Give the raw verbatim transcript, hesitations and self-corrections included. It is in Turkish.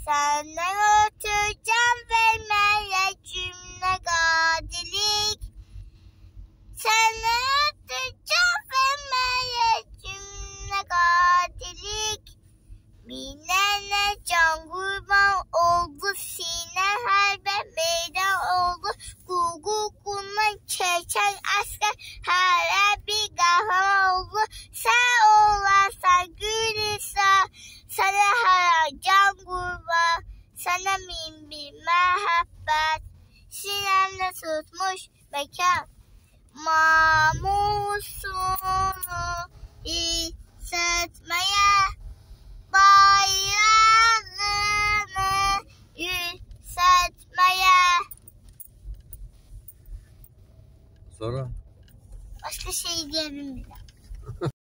Senden ötürü can vermeye cümle kadirlik. Senden ötürü can vermeye cümle kadirlik. Minene can kurban oldu, sine harbe meydan oldu. Kukukundan çeken asker her bir kahraman oldu. Sen olarsan gülüsa, sana her can kurban, sana min bir mehabbet. Sinemde tutmuş mekan, namusunu hissetmeye, bayrağını yükseltmeye. Sonra? Başka şey diyebilirim.